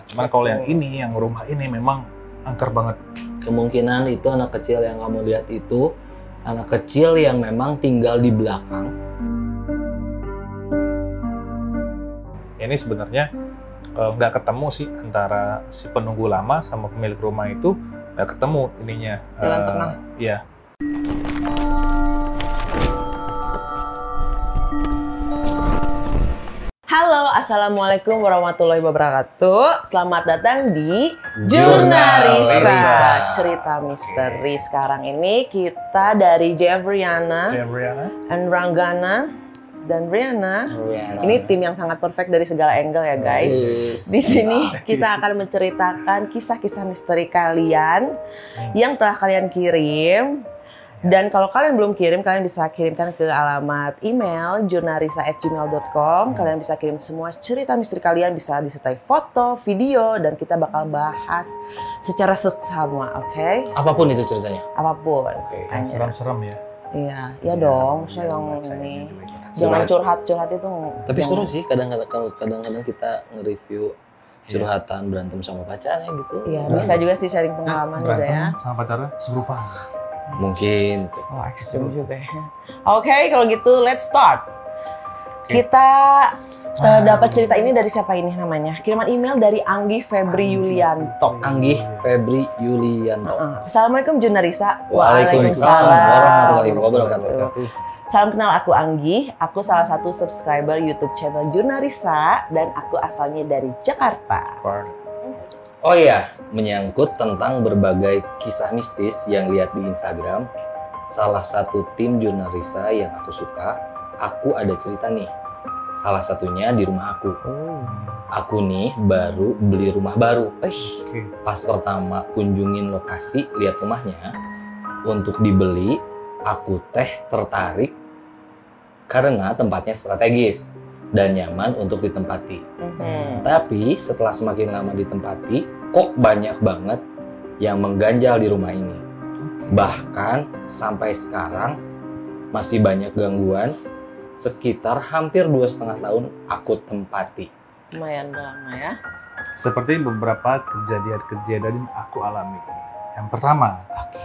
Cuman kalau yang ini, yang rumah ini memang angker banget. Kemungkinan itu anak kecil yang kamu lihat itu anak kecil yang memang tinggal di belakang. Ini sebenarnya nggak ketemu sih antara si penunggu lama sama pemilik rumah itu, nggak ketemu ininya. Jalan tengah. Iya. Halo, assalamualaikum warahmatullahi wabarakatuh. Selamat datang di Jurnarisa. Jurnarisa, cerita misteri. Sekarang ini kita dari Jevriana and Ranggana dan Riana. Ini tim yang sangat perfect dari segala angle ya guys. Di sini kita akan menceritakan kisah-kisah misteri kalian yang telah kalian kirim. Dan kalau kalian belum kirim, kalian bisa kirimkan ke alamat email jurnarisa@gmail.com. Kalian bisa kirim semua cerita misteri kalian, bisa disertai foto, video, dan kita bakal bahas secara seksama, oke? Apapun itu ceritanya. Apapun. Serem-serem ya. Iya, ya dong. Saya yang ini. Jangan curhat-curhat itu. Tapi seru sih kadang-kadang kita nge-review curhatan berantem sama pacarnya gitu. Iya, bisa juga sih sharing pengalaman juga ya. Sama pacarnya serupa. Mungkin. Oh, ekstrim juga ya. Oke, kalau gitu let's start. Kita dapat cerita ini dari siapa ini namanya? Kiriman email dari Anggi Febri Yulianto. Anggi Febri Yulianto. Assalamualaikum Jurnarisa. Waalaikumsalam warahmatullahi wabarakatuh. Salam kenal, aku Anggi. Aku salah satu subscriber YouTube channel Jurnarisa dan aku asalnya dari Jakarta. Oh iya, menyangkut tentang berbagai kisah mistis yang lihat di Instagram, salah satu tim Jurnarisa yang aku suka, aku ada cerita nih. Salah satunya di rumah aku. Aku nih baru beli rumah baru. Pas pertama kunjungin lokasi, lihat rumahnya, untuk dibeli, aku tertarik karena tempatnya strategis dan nyaman untuk ditempati. Tapi setelah semakin lama ditempati, kok banyak banget yang mengganjal di rumah ini. Bahkan sampai sekarang masih banyak gangguan. Sekitar hampir 2,5 tahun aku tempati. Lumayan lama ya. Seperti beberapa kejadian-kejadian yang aku alami. Yang pertama,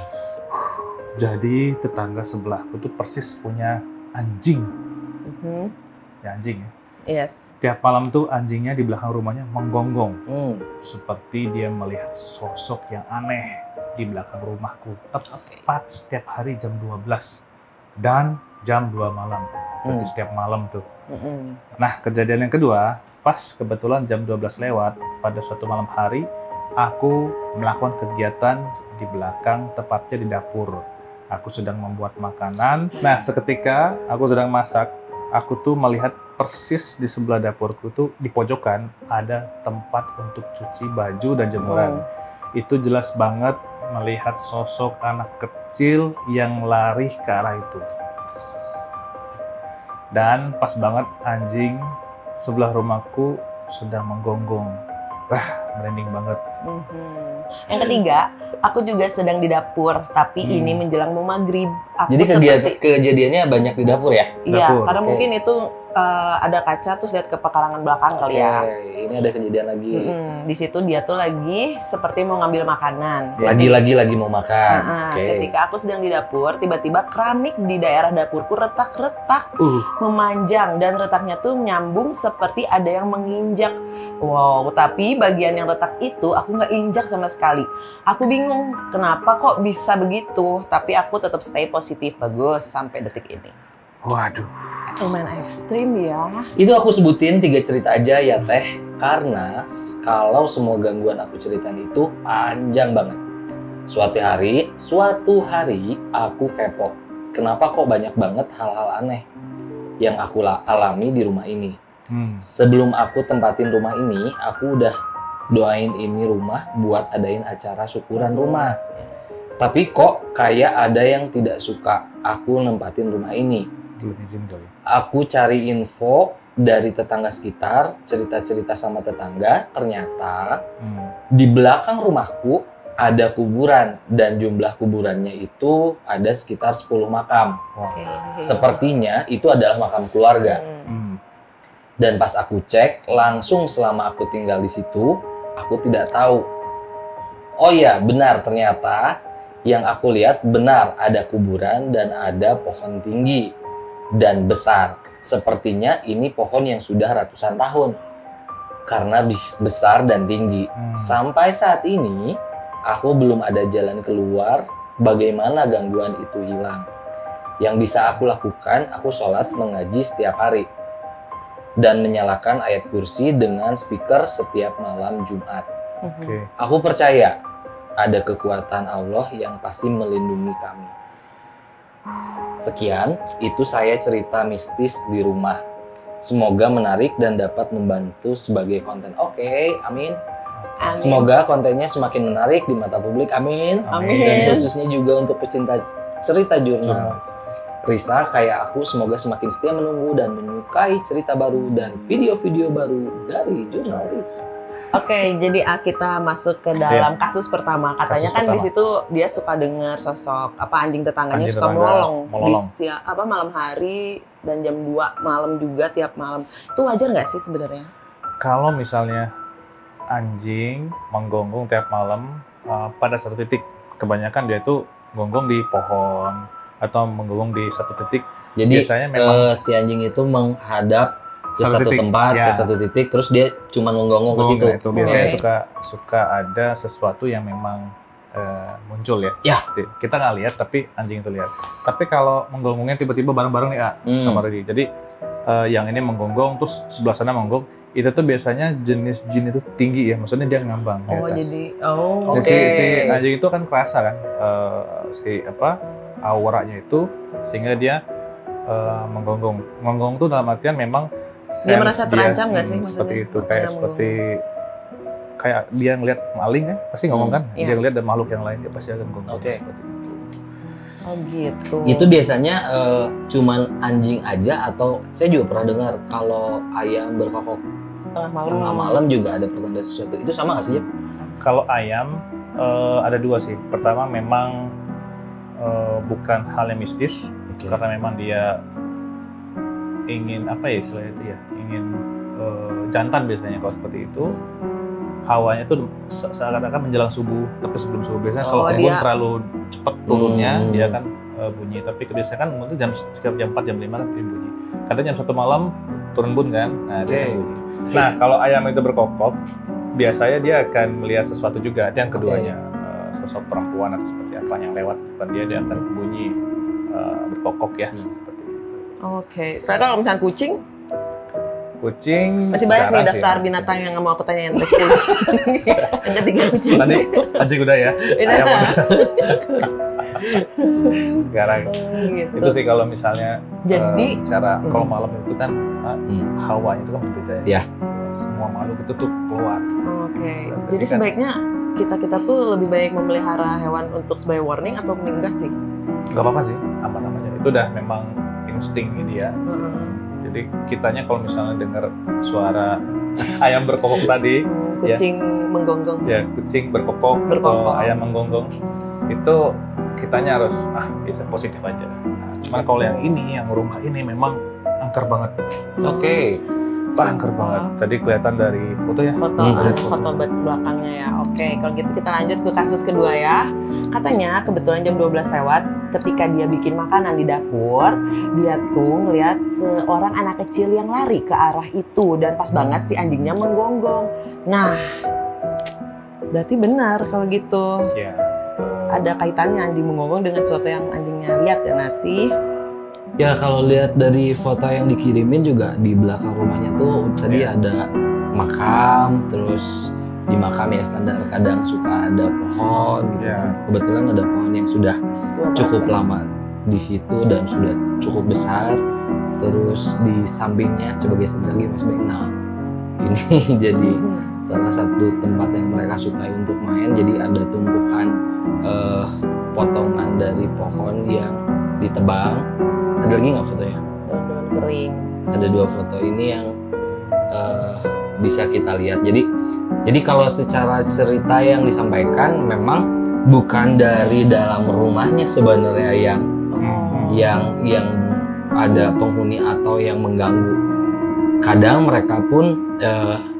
jadi tetangga sebelahku tuh persis punya anjing. Ya anjing ya. Yes. Tiap malam tuh anjingnya di belakang rumahnya menggonggong. Seperti dia melihat sosok yang aneh di belakang rumahku. Tepat setiap hari jam 12 dan jam 2 malam. Berarti setiap malam tuh. Nah, kejadian yang kedua, pas kebetulan jam 12 lewat, pada suatu malam hari, aku melakukan kegiatan di belakang, tepatnya di dapur. Aku sedang membuat makanan. Nah, seketika aku sedang masak, aku tuh melihat persis di sebelah dapurku tuh di pojokan ada tempat untuk cuci baju dan jemuran. Itu jelas banget melihat sosok anak kecil yang lari ke arah itu. Dan pas banget anjing sebelah rumahku sedang menggonggong. Wah, merinding banget. Yang ketiga, aku juga sedang di dapur, tapi ini menjelang mau maghrib. Jadi kejadiannya banyak di dapur ya? Iya, karena mungkin itu ada kaca terus lihat ke pekarangan belakang kali ya. Ini ada kejadian lagi. Di situ dia tuh lagi seperti mau ngambil makanan. Lagi mau makan. Ketika aku sedang di dapur, tiba-tiba keramik di daerah dapurku retak-retak, memanjang dan retaknya tuh nyambung seperti ada yang menginjak. Wow, tapi bagian yang retak itu aku nggak injak sama sekali. Aku bingung kenapa kok bisa begitu, tapi aku tetap stay positif, bagus sampai detik ini. Waduh. Lumayan ekstrim ya. Itu aku sebutin 3 cerita aja ya Teh, karena kalau semua gangguan aku ceritain itu panjang banget. Suatu hari aku kepo. Kenapa kok banyak banget hal-hal aneh yang aku alami di rumah ini. Sebelum aku tempatin rumah ini, aku udah doain ini rumah buat adain acara syukuran rumah. Tapi kok kayak ada yang tidak suka aku nempatin rumah ini. Aku cari info dari tetangga sekitar, cerita-cerita sama tetangga, ternyata di belakang rumahku ada kuburan dan jumlah kuburannya itu ada sekitar 10 makam. Sepertinya itu adalah makam keluarga. Dan pas aku cek, langsung selama aku tinggal di situ, Aku tidak tahu. Oh iya, benar, ternyata yang aku lihat benar, ada kuburan dan ada pohon tinggi dan besar. Sepertinya ini pohon yang sudah ratusan tahun karena besar dan tinggi. Sampai saat ini aku belum ada jalan keluar bagaimana gangguan itu hilang. Yang bisa aku lakukan, aku sholat mengaji setiap hari dan menyalakan ayat kursi dengan speaker setiap malam Jumat. Aku percaya ada kekuatan Allah yang pasti melindungi kami. Sekian, itu saya cerita mistis di rumah. Semoga menarik dan dapat membantu sebagai konten. Oke, amin. Semoga kontennya semakin menarik di mata publik, amin. Dan khususnya juga untuk pecinta cerita jurnal. Risa, kayak aku, semoga semakin setia menunggu dan menyukai cerita baru dan video-video baru dari jurnalis. Oke, jadi kita masuk ke dalam kasus pertama. Katanya kasus kan pertama. Di situ dia suka dengar sosok anjing tetangganya anjing suka melolong di malam hari dan jam 2 malam juga tiap malam. Itu wajar nggak sih sebenarnya? Kalau misalnya anjing menggonggong tiap malam pada satu titik, kebanyakan dia tuh gonggong di pohon atau menggonggong di satu titik. Jadi biasanya memang si anjing itu menghadap ke satu tempat, ke satu titik, terus dia cuma menggonggong ke situ. Itu biasanya suka ada sesuatu yang memang muncul ya. Kita nggak lihat, tapi anjing itu lihat. Tapi kalau menggonggongnya tiba-tiba bareng-bareng nih sama Rudy. Jadi yang ini menggonggong, terus sebelah sana menggonggong. Itu tuh biasanya jenis jin itu tinggi ya, maksudnya dia ngambang di atas. Si anjing itu kan kerasa kan, auranya itu, sehingga dia menggonggong. Menggonggong itu dalam artian memang dia merasa terancam nggak sih maksudnya? Seperti itu, kayak dia ngelihat maling ya, pasti ngomong kan? Dia ngelihat ada makhluk yang lain, dia pasti akan gonggong seperti itu. Oh gitu. Itu biasanya cuman anjing aja atau saya juga pernah dengar kalau ayam berkokok tengah malam juga ada pertanda sesuatu. Itu sama nggak sih, Jep? Kalau ayam ada dua sih. Pertama memang bukan hal yang mistis, karena memang dia ingin istilahnya itu ya, ingin jantan biasanya kalau seperti itu. Hawanya tuh seakan-akan menjelang subuh, tapi sebelum subuh. Biasanya kalau kebun terlalu cepat turunnya, dia kan bunyi. Tapi kebiasaan kan itu sekitar jam 4, jam 5 kan dia bunyi. Kadang jam 1 malam turun bun kan, nah dia bunyi. Nah kalau ayam itu berkokok, biasanya dia akan melihat sesuatu juga. Itu yang keduanya, sosok perempuan atau seperti apa yang lewat depan dia akan bunyi berkokok ya, seperti itu. Tapi kalau misalnya kucing masih banyak nih daftar binatang yang mau aku tanyain dari 10. Yang ketiga kucing. Tadi anjing udah ya. Ayam udah. Sekarang gitu. Itu sih kalau misalnya cara kalau malam itu kan hawanya itu kan berbeda ya. Semua makhluk itu tuh keluar. Jadi sebaiknya kita tuh lebih baik memelihara hewan untuk sebagai warning atau mending sih? Gak apa-apa sih, aman-aman aja. Itu udah memang insting dia. Jadi kitanya kalau misalnya dengar suara ayam berkokok tadi, kucing menggonggong. Ya, kucing berkokok atau ayam menggonggong, itu kitanya harus bisa positif aja. Nah, cuman kalau yang ini, yang rumah ini memang angker banget. Angker banget. Tadi kelihatan dari foto ya. Foto belakangnya ya. Kalau gitu kita lanjut ke kasus kedua ya. Katanya kebetulan jam 12 lewat, ketika dia bikin makanan di dapur, dia tuh ngeliat seorang anak kecil yang lari ke arah itu dan pas banget si anjingnya menggonggong. Nah, berarti benar kalau gitu. Ada kaitannya anjing menggonggong dengan sesuatu yang anjingnya lihat ya nggak sih? Ya kalau lihat dari foto yang dikirimin juga di belakang rumahnya tuh tadi ada makam, terus di makam ya standar kadang suka ada pohon gitu kan. Kebetulan ada pohon yang sudah cukup lama di situ dan sudah cukup besar. Terus di sampingnya, coba geser lagi Mas Beng. Nah, ini jadi salah satu tempat yang mereka sukai untuk main. Jadi ada tumpukan potongan dari pohon yang ditebang. Ada lagi nggak fotonya? Daun kering. Ada 2 foto ini yang bisa kita lihat. Jadi kalau secara cerita yang disampaikan memang bukan dari dalam rumahnya sebenarnya yang ada penghuni atau yang mengganggu. Kadang mereka pun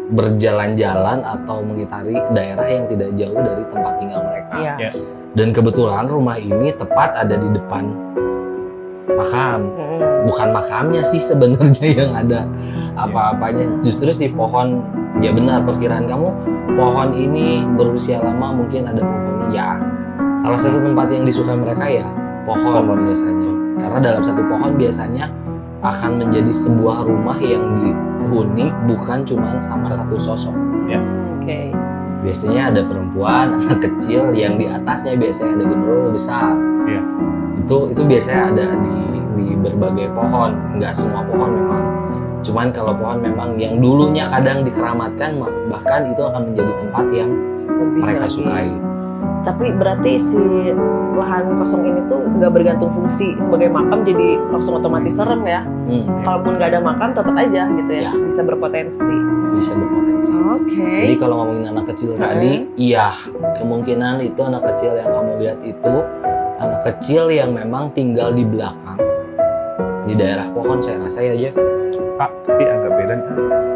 berjalan-jalan atau mengitari daerah yang tidak jauh dari tempat tinggal mereka. Iya. Dan kebetulan rumah ini tepat ada di depan makam. Bukan makamnya sih sebenarnya yang ada apa-apanya. Justru si pohon, ya benar perkiraan kamu, pohon ini berusia lama, mungkin ada pohon. Ya, salah satu tempat yang disukai mereka ya pohon biasanya. Karena dalam satu pohon biasanya akan menjadi sebuah rumah yang dihuni bukan cuma sama satu sosok. Oke. Biasanya ada perempuan, anak kecil, yang di atasnya biasanya ada genderuwo besar. Iya. Itu biasanya ada di berbagai pohon, nggak semua pohon memang. Cuman kalau pohon memang yang dulunya kadang dikeramatkan, bahkan itu akan menjadi tempat yang Lebih mereka lagi. sukai. Tapi berarti si lahan kosong ini tuh nggak bergantung fungsi sebagai makam, jadi langsung otomatis serem ya. Kalaupun nggak ada makam tetap aja gitu ya, bisa berpotensi. Bisa berpotensi. Oke. Jadi kalau ngomongin anak kecil tadi, iya kemungkinan itu anak kecil yang kamu lihat itu anak kecil yang memang tinggal di belakang di daerah pohon, saya rasa ya Jeff. Pak, tapi agak beda nih.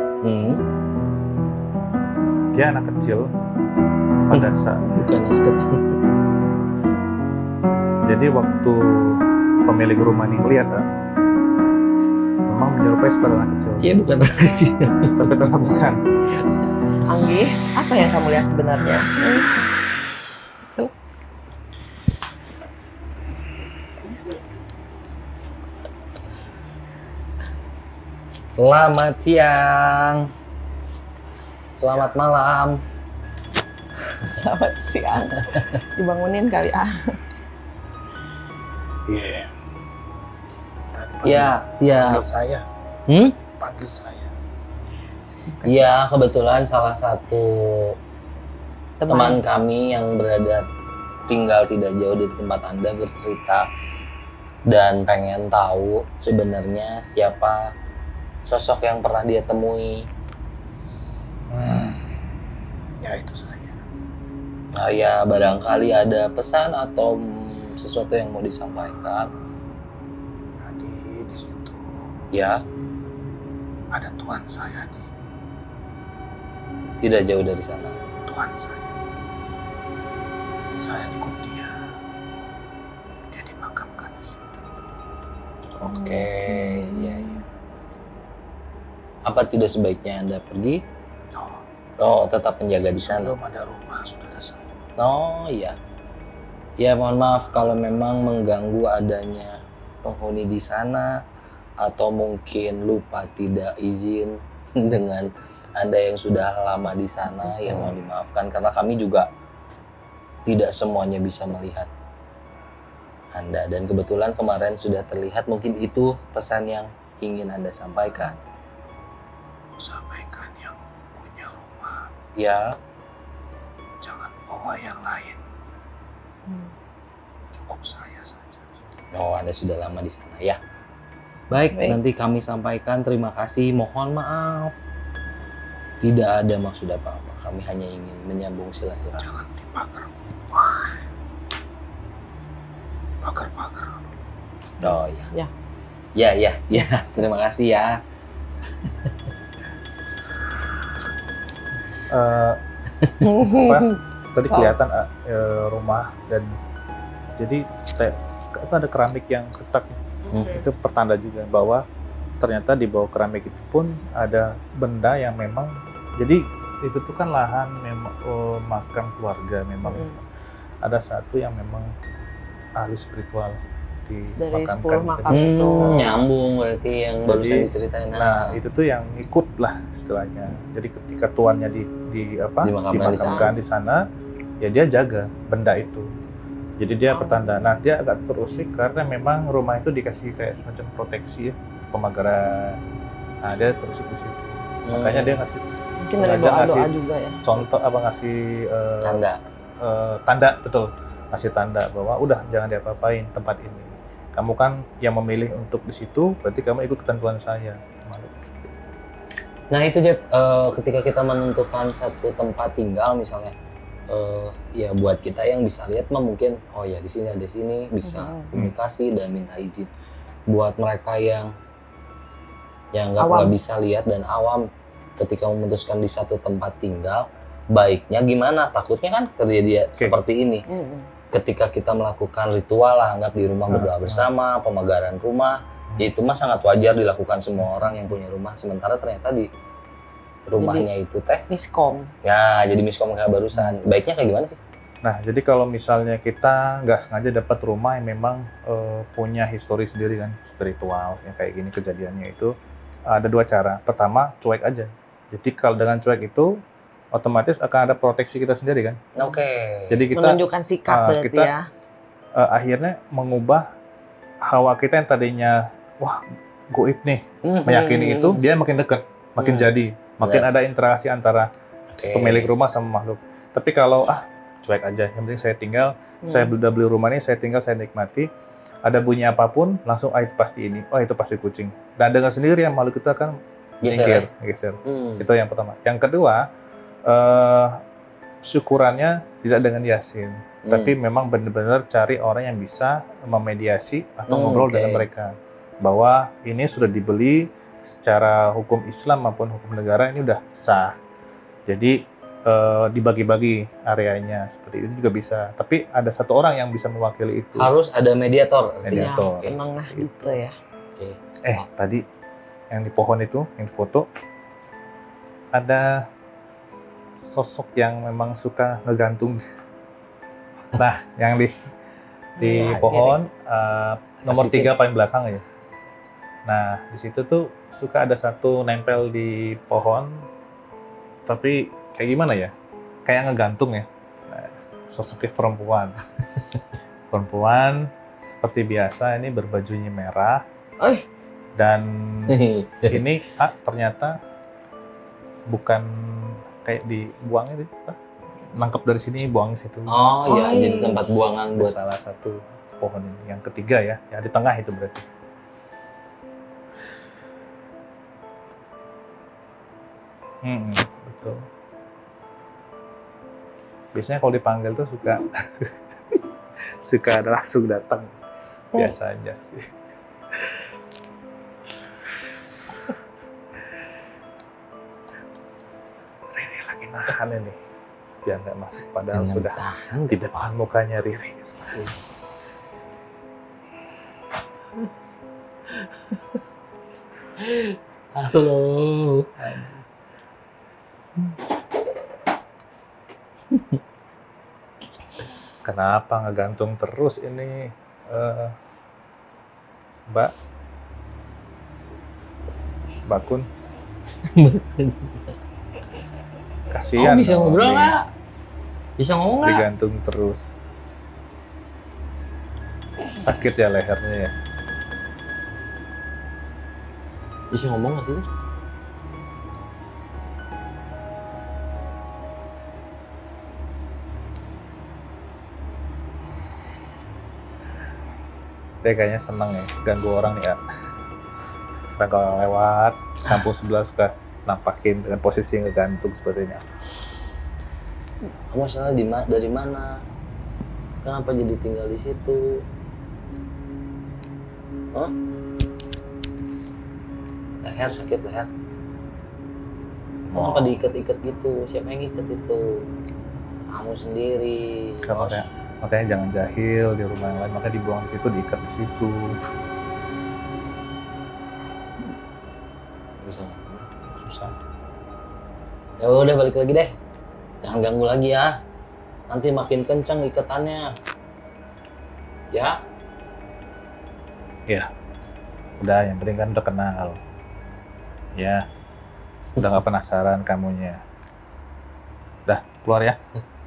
Dia anak kecil pada saat Bukan anak kecil. jadi waktu pemilik rumah ini ngeliat, memang menyerupai seperti anak kecil. Iya, bukan anak kecil. Tapi ternyata bukan. Anggi, apa yang kamu lihat sebenarnya? Selamat siang. Selamat malam. Selamat siang. Dibangunin kali Iya. Ya. Panggil saya. Panggil saya. Iya, kebetulan salah satu teman kami yang tinggal tidak jauh dari tempat Anda bercerita dan pengen tahu sebenarnya siapa sosok yang pernah dia temui. Ya itu saya. Nah ya, barangkali ada pesan atau sesuatu yang mau disampaikan. Jadi di situ Ya, ada Tuhan saya di tidak jauh dari sana. Tuhan saya. Saya ikut dia. Dia dimakamkan di situ. Oke, ya. Apa tidak sebaiknya Anda pergi? Oh, tetap menjaga di sana. Belum ada rumah, saudara saya. Oh iya. Ya mohon maaf kalau memang mengganggu adanya penghuni di sana atau mungkin lupa tidak izin dengan Anda yang sudah lama di sana, ya mohon dimaafkan karena kami juga tidak semuanya bisa melihat Anda dan kebetulan kemarin sudah terlihat, mungkin itu pesan yang ingin Anda sampaikan. Sampaikan yang punya rumah, Ya, jangan bawa yang lain. Cukup saya saja. oh Anda sudah lama di sana ya. Baik, nanti kami sampaikan terima kasih. Mohon maaf. Tidak ada maksud apa-apa. Kami hanya ingin menyambung silaturahmi. Jangan dibakar. Bakar-bakar. Oh iya. Ya. Terima kasih ya. Tadi kelihatan rumah dan jadi itu ada keramik yang retak. Itu pertanda juga bahwa ternyata di bawah keramik itu pun ada benda yang memang, jadi itu tuh kan lahan memang makam keluarga, memang ada satu yang memang ahli spiritual dari 10 dimakamkan makam itu. Nyambung berarti yang barusan diceritain. Nah itu tuh yang ikut lah istilahnya. Jadi ketika tuannya dimakamkan di sana, ya dia jaga benda itu. Jadi dia pertanda. Nah dia agak terusik karena memang rumah itu dikasih kayak semacam proteksi ya, pemagaran. Nah dia terusik di situ. Makanya dia ngasih sengaja ngasih juga ya. contoh ngasih tanda, betul, ngasih tanda bahwa udah jangan diapa-apain tempat ini. Kamu kan yang memilih untuk di situ, berarti kamu ikut ketentuan saya. Nah itu Jeff, ketika kita menentukan satu tempat tinggal misalnya, ya buat kita yang bisa lihat mah mungkin oh ya di sini ada sini bisa komunikasi dan minta izin. Buat mereka yang nggak bisa lihat dan awam, ketika memutuskan di satu tempat tinggal, baiknya gimana? Takutnya kan terjadi seperti ini. Ketika kita melakukan ritual lah, anggap di rumah berdoa bersama, pemagaran rumah, itu mah sangat wajar dilakukan semua orang yang punya rumah. Sementara ternyata di rumahnya jadi, itu miskom. Ya, jadi miskom kayak barusan. Baiknya kayak gimana sih? Nah, jadi kalau misalnya kita nggak sengaja dapat rumah yang memang punya histori sendiri kan, spiritual, yang kayak gini kejadiannya itu, ada dua cara. Pertama, cuek aja. Jadi kalau dengan cuek itu, otomatis akan ada proteksi kita sendiri kan. Jadi kita menunjukkan sikap berarti kita, ya. Akhirnya mengubah hawa kita yang tadinya, wah goib nih, meyakini itu, dia makin dekat, makin jadi, makin ada interaksi antara pemilik rumah sama makhluk. Tapi kalau cuek aja, yang penting saya tinggal, saya udah beli rumah ini, saya tinggal, saya nikmati, ada bunyi apapun, langsung itu pasti ini, itu pasti kucing. Dan dengan sendiri yang makhluk kita kan geser. Itu yang pertama. Yang kedua, syukurannya tidak dengan yasin, tapi memang benar-benar cari orang yang bisa memediasi atau ngobrol dengan mereka. Bahwa ini sudah dibeli secara hukum Islam maupun hukum negara ini udah sah. Jadi dibagi-bagi areanya seperti itu juga bisa. Tapi ada satu orang yang bisa mewakili itu. Harus ada mediator. Mediator. Emang gitu ya. Tadi yang di pohon itu, yang foto, ada sosok yang memang suka ngegantung. Nah, yang di pohon nomor 3 paling belakang ya. Nah, di situ tuh suka ada satu nempel di pohon, tapi kayak gimana ya? Kayak ngegantung ya. Nah, sosoknya perempuan. Perempuan seperti biasa ini berbajunya merah. Dan ini ternyata bukan kayak dibuangnya deh. Nangkep dari sini, buang situ. Jadi tempat buangan buat salah satu pohon ini. Yang ketiga ya, yang di tengah itu berarti. Betul. Biasanya kalau dipanggil tuh suka ada langsung datang. Biasa aja sih. Riri lagi nahan ini biar nggak masuk, padahal sudah di depan mukanya Riri seperti ini. Halo. Kenapa ngegantung terus ini, Mbak Kun? Kasihan. Bisa ngobrol nggak? Bisa ngomong nggak? Digantung terus. Sakit ya lehernya ya? Bisa ngomong nggak sih? Dia kayaknya seneng ya, ganggu orang ya. Sering kalau lewat, kampung sebelah suka nampakin dengan posisi yang ngegantung seperti ini. Kamu asalnya dari mana? Kenapa jadi tinggal di situ? Leher, sakit leher. Kenapa diikat-ikat gitu? Siapa yang ikat itu? Kamu sendiri. Makanya jangan jahil di rumah yang lain, makanya dibuang di situ, diikat di situ. Susah. Ya udah balik lagi deh. Jangan ganggu lagi ya. Nanti makin kencang ikatannya. Ya? Ya. Udah, yang penting kan udah kenal. Ya. Udah nggak penasaran kamunya. Udah, keluar ya.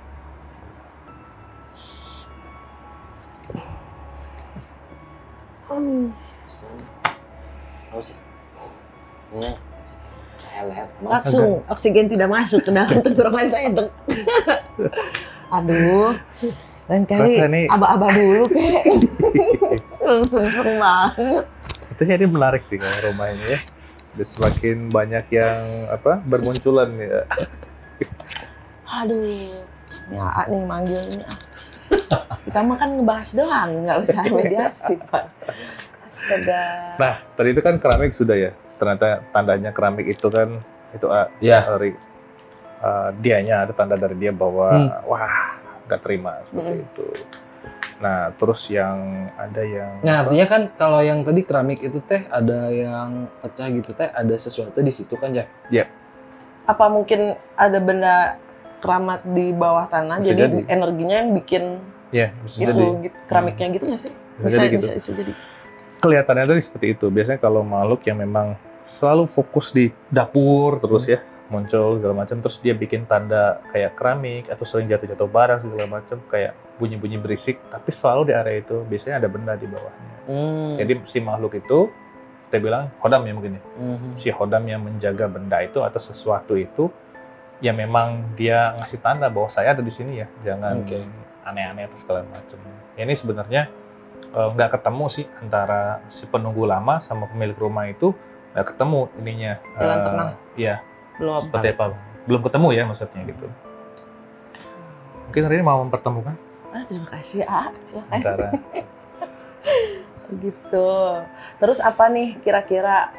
Langsung oksigen tidak masuk ke dalam tenggorokan saya. Aduh, lain kali aba-aba dulu kayak. Langsung serem banget. Sepertinya ini menarik sih kalau rumah ini ya. Udah semakin banyak yang bermunculan ya. Aduh, ya nih manggil ini. Kita mah kan ngebahas doang, nggak usah mediasi, Pak. Astaga. Nah, tadi itu kan keramik sudah ya. Ternyata tandanya keramik itu kan itu Iya. dianya ada tanda dari dia bahwa wah nggak terima seperti itu. Nah terus yang ada yang Nah artinya kan kalau yang tadi keramik itu teh ada yang pecah gitu teh, ada sesuatu di situ kan ya? Iya. Apa mungkin ada benda keramat di bawah tanah, Bisa jadi jadi. energinya yang bikin bisa itu jadi. gitu, keramiknya gitu nggak sih? Bisa jadi gitu. Bisa jadi. Kelihatannya tadi seperti itu. Biasanya kalau makhluk yang memang selalu fokus di dapur terus ya muncul segala macam, terus dia bikin tanda kayak keramik atau sering jatuh-jatuh barang segala macam kayak bunyi-bunyi berisik, tapi selalu di area itu biasanya ada benda di bawahnya. Jadi si makhluk itu kita bilang hodam ya mungkin ya. Si hodam yang menjaga benda itu atau sesuatu itu ya memang dia ngasih tanda bahwa saya ada di sini ya, jangan aneh-aneh atau segala macam. Ya, ini sebenarnya nggak ketemu sih antara si penunggu lama sama pemilik rumah itu, nggak ketemu ininya. Jalan tengah. Iya. Belum. Seperti apa? Belum ketemu ya maksudnya gitu. Mungkin hari ini mau mempertemukan? Terima kasih, silakan. Antara Gitu. Terus apa nih kira-kira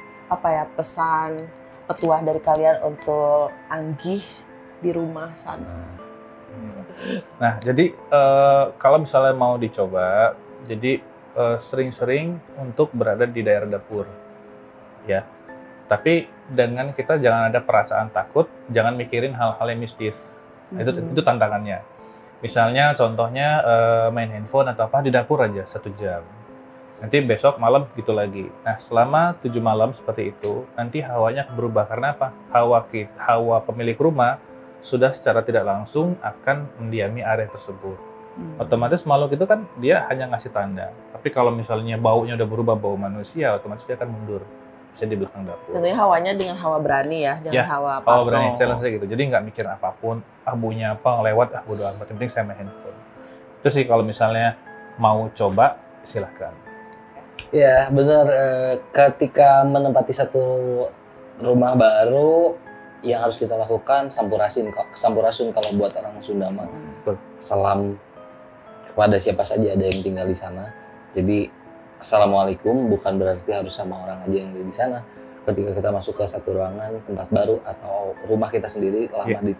pesan petuah dari kalian untuk Anggih di rumah sana? Nah, jadi kalau misalnya mau dicoba, jadi sering-sering untuk berada di daerah dapur, ya. Tapi dengan kita jangan ada perasaan takut, jangan mikirin hal-hal yang mistis. Itu tantangannya. Misalnya contohnya main handphone atau apa di dapur aja 1 jam. Nanti besok malam gitu lagi. Nah selama 7 malam seperti itu, nanti hawanya akan berubah. Karena apa? Hawa pemilik rumah sudah secara tidak langsung akan mendiami area tersebut. Otomatis makhluk itu kan dia hanya ngasih tanda. Tapi kalau misalnya baunya udah berubah bau manusia, otomatis dia akan mundur. Bisa di belakang dapur. Tentunya hawanya dengan hawa berani ya, jangan hawa apa. Hawa berani, challenge gitu. Jadi nggak mikir apapun, bunyinya apa, lewat, bodo amat. Yang penting saya main handphone. Itu sih kalau misalnya mau coba, silahkan. Ya benar, ketika menempati satu rumah baru, yang harus kita lakukan sampurasun kalau buat orang Sunda mah. Salam kepada siapa saja ada yang tinggal di sana. Jadi Assalamualaikum bukan berarti harus sama orang aja yang ada di sana. Ketika kita masuk ke satu ruangan, tempat baru atau rumah kita sendiri,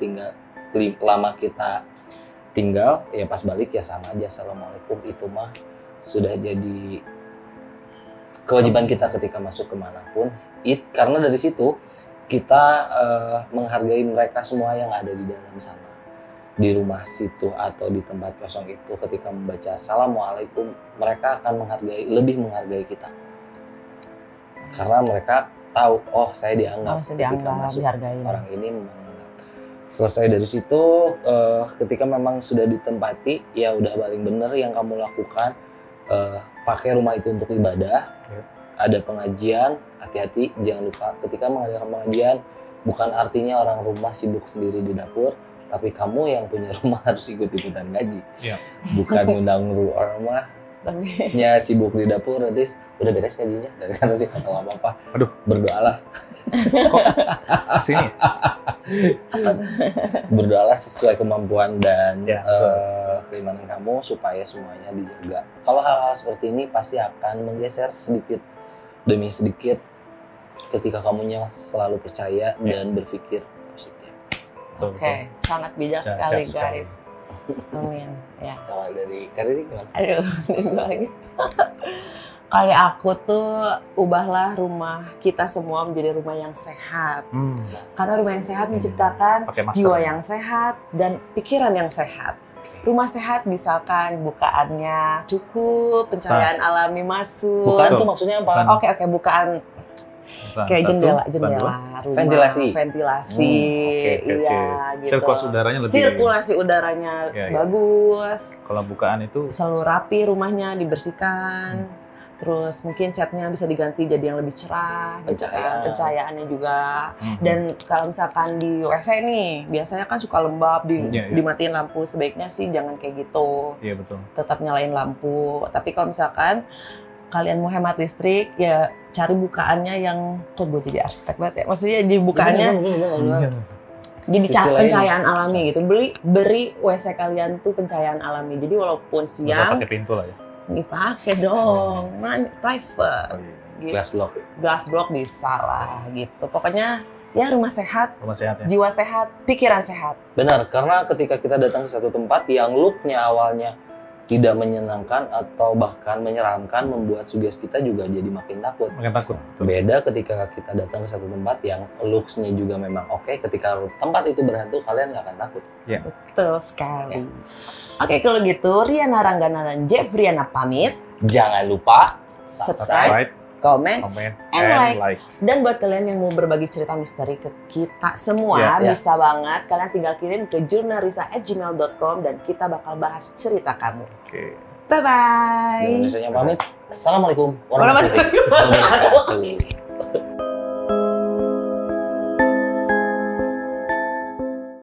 lama kita tinggal, ya pas balik ya sama aja Assalamualaikum. Itu mah sudah jadi kewajiban kita ketika masuk kemanapun. Karena dari situ kita menghargai mereka semua yang ada di dalam sana. Di rumah situ atau di tempat kosong itu, ketika membaca Assalamualaikum, mereka akan lebih menghargai kita. Karena mereka tahu, oh saya dianggap ketika masuk dihargai. Orang ini menganggap. Selesai dari situ, ketika memang sudah ditempati, ya udah paling bener yang kamu lakukan, pakai rumah itu untuk ibadah. Ada pengajian, hati-hati, jangan lupa ketika mengadakan pengajian, bukan artinya orang rumah sibuk sendiri di dapur, tapi kamu yang punya rumah harus ikut-ikutan ngaji. Bukan undang rumah nya sibuk di dapur, nanti udah beres ngajinya dan kan nanti atau apa-apa. Aduh, berdoalah. Kok sini? Berdoalah sesuai kemampuan dan keimanan kamu supaya semuanya dijaga. Kalau hal-hal seperti ini pasti akan menggeser sedikit demi sedikit ketika kamunya selalu percaya dan berpikir positif. Oke, sangat bijak sekali guys. Amin. Ya. Kalau dari Kariri gimana? Aduh, lagi. Kali aku tuh ubahlah rumah kita semua menjadi rumah yang sehat. Karena rumah yang sehat menciptakan jiwa yang sehat dan pikiran yang sehat. Rumah sehat misalkan bukaannya cukup, pencahayaan alami masuk. Bukaan tuh maksudnya apa? Oke, bukaan kayak jendela rumah, ventilasi, iya gitu. Sirkulasi udaranya bagus. Kalau bukaan itu selalu rapi rumahnya, dibersihkan. Terus mungkin catnya bisa diganti jadi yang lebih cerah, gitu kan. Pencahayaannya juga. Dan kalau misalkan di WC nih, biasanya kan suka lembab, dimatiin lampu. Sebaiknya sih jangan kayak gitu. Iya betul. Tetap nyalain lampu. Tapi kalau misalkan kalian mau hemat listrik, ya cari bukaannya yang, kok gue jadi arsitek banget ya, maksudnya jadi bukaannya jadi pencahayaan alami gitu. Beri WC kalian tuh pencahayaan alami, jadi walaupun siang pakai pintu lah ya, dipakai dong, private gitu. Glass block bisa lah gitu. Pokoknya ya rumah sehat, ya. Jiwa sehat, pikiran sehat. Benar, karena ketika kita datang ke satu tempat yang look-nya awalnya tidak menyenangkan atau bahkan menyeramkan, membuat sugesti kita juga jadi makin takut. Makin takut. Beda ketika kita datang ke satu tempat yang looks-nya juga memang oke, ketika tempat itu berhantu, kalian nggak akan takut. Ya. Betul sekali. Ya. Oke, kalau gitu Riana Ranggana dan Jeffriana pamit. Jangan lupa subscribe, komen, and like. Dan buat kalian yang mau berbagi cerita misteri ke kita semua, bisa banget. Kalian tinggal kirim ke jurnalisa@gmail.com dan kita bakal bahas cerita kamu. Oke. Bye-bye. Indonesia pamit. Assalamualaikum warahmatullahi wabarakatuh.